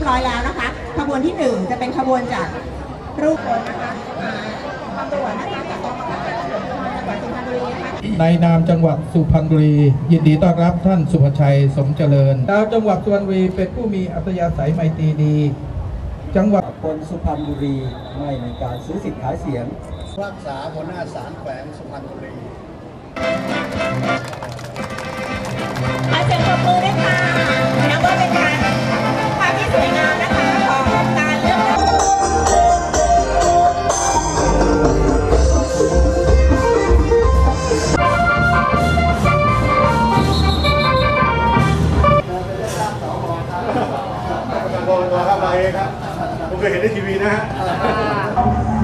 ร้อยแล้วนะคะขบวนที่1จะเป็นขบวนจากรูปคนนะคะตำรวจนะคะจากกองบังคับการตำรวจภูธรจังหวัดสุพรรณบุรีนะคะในนามจังหวัดสุพรรณบุรียินดีต้อนรับท่านสุภชัยสมเจริญชาวจังหวัดสุพรรณบุรีเป็นผู้มีอัธยาศัยไมตรีดีจังหวัดคนสุพรรณบุรีไม่มีการซื้อสิทธิ์ขายเสียงรักษาหัวหน้าศาลแขวงสุพรรณบุรีขอเสียงปรบมือด้วยค่ะนับว่าเป็นการภาพที่สวยงามนะคะของการเลือกตั้งตัวครับมาเองครับผมเคยเห็นในทีวีนะฮะ